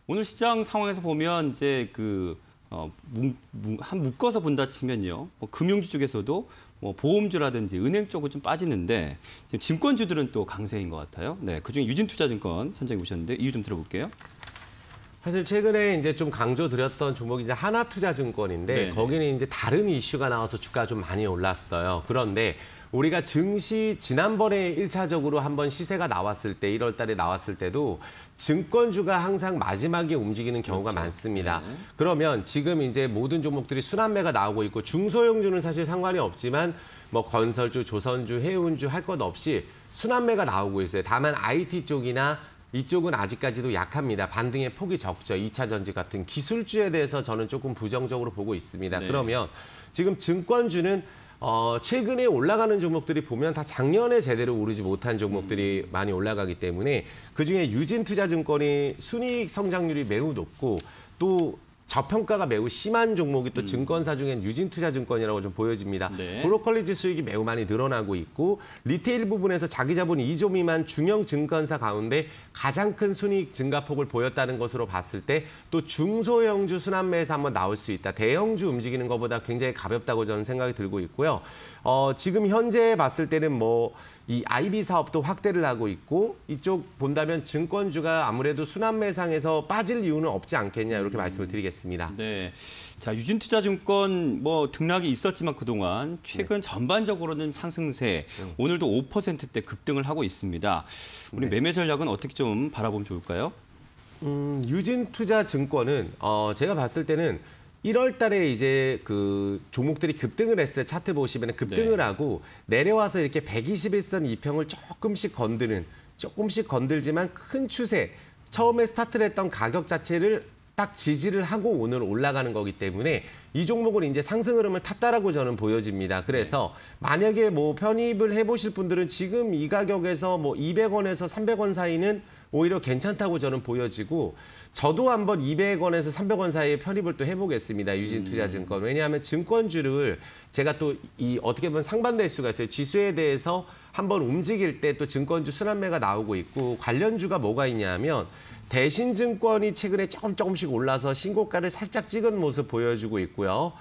오늘 시장 상황에서 보면 이제 묶어서 본다 치면요. 뭐 금융주 쪽에서도 뭐 보험주라든지 은행 쪽은 좀 빠지는데 지금 증권주들은 또 강세인 것 같아요. 네, 그중에 유진투자증권 선정해 보셨는데 이유 좀 들어볼게요. 사실 최근에 이제 좀 강조드렸던 종목이 이제 하나투자증권인데 네. 거기는 이제 다른 이슈가 나와서 주가가 좀 많이 올랐어요. 그런데 우리가 증시 지난번에 1차적으로 한번 시세가 나왔을 때 1월 달에 나왔을 때도 증권주가 항상 마지막에 움직이는 경우가 그렇죠. 많습니다. 네. 그러면 지금 이제 모든 종목들이 순환매가 나오고 있고 중소형주는 사실 상관이 없지만 뭐 건설주, 조선주, 해운주 할 것 없이 순환매가 나오고 있어요. 다만 IT 쪽이나 이쪽은 아직까지도 약합니다. 반등의 폭이 적죠. 2차 전지 같은 기술주에 대해서 저는 조금 부정적으로 보고 있습니다. 네. 그러면 지금 증권주는 최근에 올라가는 종목들이 보면 다 작년에 제대로 오르지 못한 종목들이 많이 올라가기 때문에 그중에 유진투자증권이 순이익 성장률이 매우 높고 또 저평가가 매우 심한 종목이 또 증권사 중엔 유진투자증권이라고 좀 보여집니다. 네. 브로커리지 수익이 매우 많이 늘어나고 있고 리테일 부분에서 자기 자본 2조 미만 중형 증권사 가운데 가장 큰 순이익 증가폭을 보였다는 것으로 봤을 때 또 중소형주 순환매에서 한번 나올 수 있다. 대형주 움직이는 것보다 굉장히 가볍다고 저는 생각이 들고 있고요. 지금 현재 봤을 때는 뭐 이 IB 사업도 확대를 하고 있고 이쪽 본다면 증권주가 아무래도 순환매상에서 빠질 이유는 없지 않겠냐 이렇게 말씀을 드리겠습니다. 네, 자 유진투자증권 뭐 등락이 있었지만 그동안 최근 전반적으로는 상승세, 오늘도 5%대 급등을 하고 있습니다. 우리 매매 전략은 어떻게 좀 바라보면 좋을까요? 유진투자증권은 제가 봤을 때는 1월 달에 이제 그 종목들이 급등을 했을 때 차트 보시면 급등을 네. 하고 내려와서 이렇게 121선 이평을 조금씩 건들지만 큰 추세, 처음에 스타트를 했던 가격 자체를 딱 지지를 하고 오늘 올라가는 거기 때문에 이 종목은 이제 상승 흐름을 탔다라고 저는 보여집니다. 그래서 만약에 뭐 편입을 해보실 분들은 지금 이 가격에서 뭐 200원에서 300원 사이는 오히려 괜찮다고 저는 보여지고 저도 한번 200원에서 300원 사이에 편입을 또 해보겠습니다. 유진투자증권. 왜냐하면 증권주를 제가 또 이 어떻게 보면 상반될 수가 있어요. 지수에 대해서 한번 움직일 때 또 증권주 순환매가 나오고 있고 관련주가 뭐가 있냐면 대신증권이 최근에 조금씩 올라서 신고가를 살짝 찍은 모습 보여주고 있고요.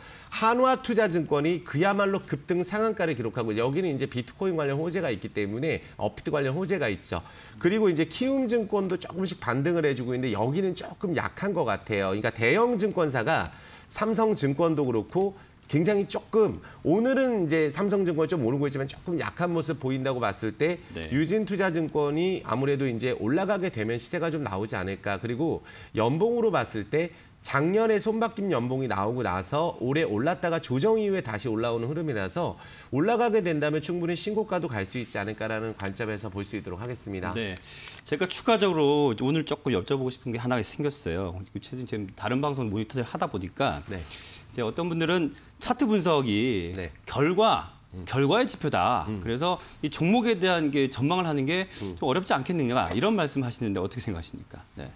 한화투자증권이 그야말로 급등 상한가를 기록하고 여기는 이제 비트코인 관련 호재가 있기 때문에 업비트 관련 호재가 있죠. 그리고 이제 키움증권도 조금씩 반등을 해주고 있는데 여기는 조금 약한 것 같아요. 그러니까 대형 증권사가 삼성증권도 그렇고 굉장히 조금 오늘은 이제 삼성증권이 좀 오르고 있지만 조금 약한 모습 보인다고 봤을 때 네. 유진투자증권이 아무래도 이제 올라가게 되면 시세가 좀 나오지 않을까. 그리고 연봉으로 봤을 때 작년에 손바뀜 연봉이 나오고 나서 올해 올랐다가 조정 이후에 다시 올라오는 흐름이라서 올라가게 된다면 충분히 신고가도 갈 수 있지 않을까라는 관점에서 볼 수 있도록 하겠습니다. 네, 제가 추가적으로 오늘 조금 여쭤보고 싶은 게 하나 생겼어요. 최근 지금 다른 방송 모니터를 하다 보니까 네. 이제 어떤 분들은 차트 분석이 네. 결과의 지표다. 그래서 이 종목에 대한 게 전망을 하는 게 좀 어렵지 않겠느냐 이런 말씀하시는데 어떻게 생각하십니까? 네.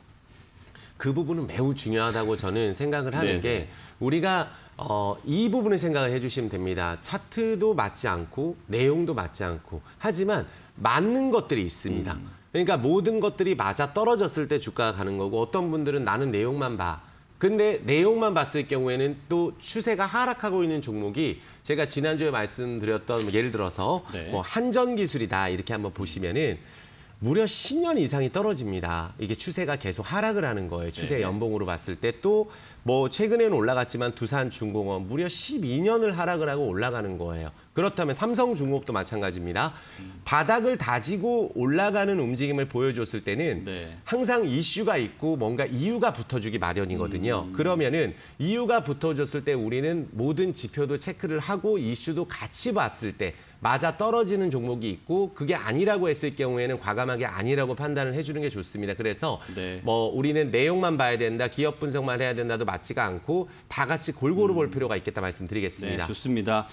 그 부분은 매우 중요하다고 저는 생각을 하는 네네. 게 우리가 이 부분을 생각을 해주시면 됩니다. 차트도 맞지 않고 내용도 맞지 않고 하지만 맞는 것들이 있습니다. 그러니까 모든 것들이 맞아 떨어졌을 때 주가가 가는 거고 어떤 분들은 나는 내용만 봐. 근데 내용만 봤을 경우에는 또 추세가 하락하고 있는 종목이 제가 지난주에 말씀드렸던 뭐 예를 들어서 네. 뭐 한전기술이다 이렇게 한번 보시면은 무려 10년 이상이 떨어집니다. 이게 추세가 계속 하락을 하는 거예요. 추세 연봉으로 봤을 때 또 뭐 최근에는 올라갔지만 두산중공업 무려 12년을 하락을 하고 올라가는 거예요. 그렇다면 삼성중공업도 마찬가지입니다. 바닥을 다지고 올라가는 움직임을 보여줬을 때는 네. 항상 이슈가 있고 뭔가 이유가 붙어주기 마련이거든요. 그러면은 이유가 붙어줬을 때 우리는 모든 지표도 체크를 하고 이슈도 같이 봤을 때 맞아 떨어지는 종목이 있고 그게 아니라고 했을 경우에는 과감하게 아니라고 판단을 해주는 게 좋습니다. 그래서 네. 뭐 우리는 내용만 봐야 된다, 기업 분석만 해야 된다도 맞지가 않고 다 같이 골고루 볼 필요가 있겠다 말씀드리겠습니다. 네, 좋습니다.